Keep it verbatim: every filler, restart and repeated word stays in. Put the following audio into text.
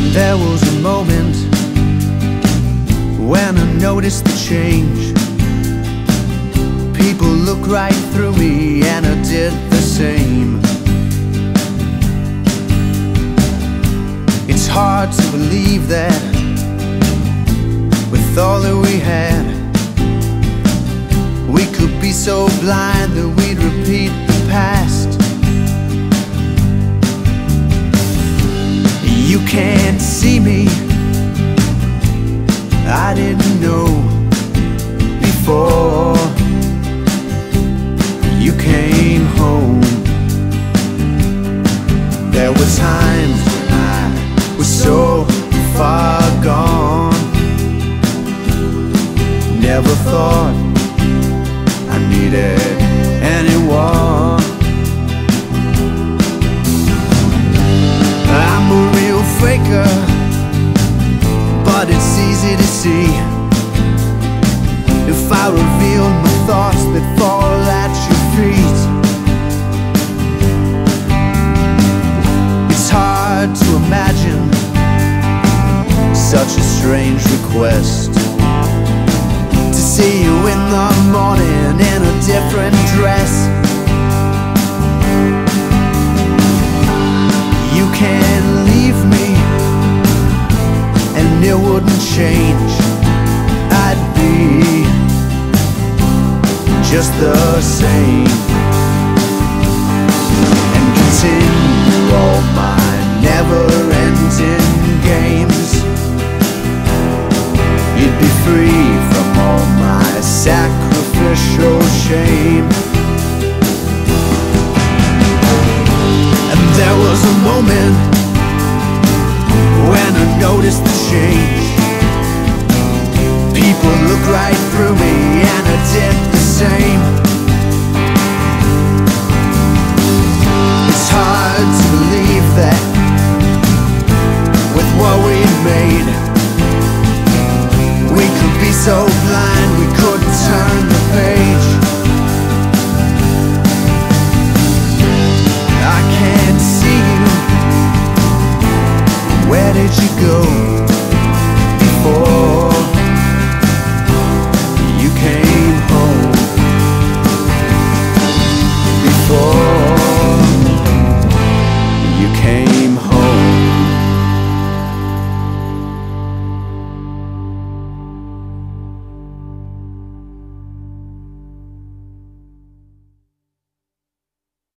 There was a moment when I noticed the change. People looked right through me and I did the same. It's hard to believe that with all that we had, we could be so blind that we'd repeat the past. You can't see me, I didn't know before you came home. There were times when I was so far gone, never thought I needed anyone. I'm a real faker, but it's easy to see if I revealed my thoughts that fall at your feet. It's hard to imagine such a strange request, to see you in the morning in a different dress. You can't leave me and it wouldn't change. I'd be just the same and continue